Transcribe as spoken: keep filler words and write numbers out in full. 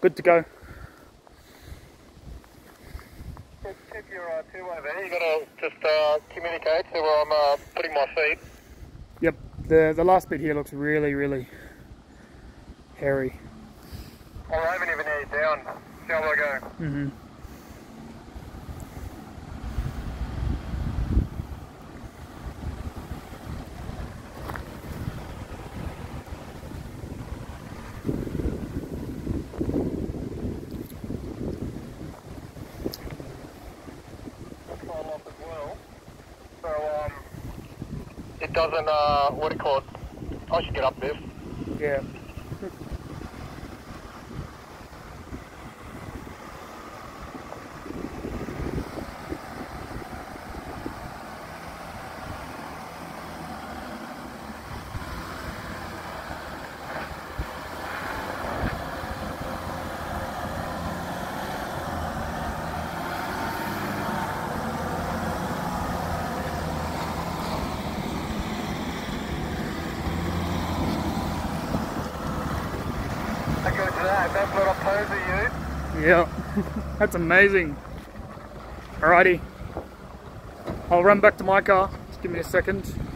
good to go. Check your uh, two-way there. You gotta just uh, communicate to where I'm uh, putting my feet. Yep, the the last bit here looks really, really hairy. I'll even even head down. See how I go. Mm-hmm. So, um, it doesn't, uh, what do you call it? I should get up this. Yeah. I go to that. That's what I pose to you. Yeah. That's amazing. Alrighty. I'll run back to my car. Just give me a second.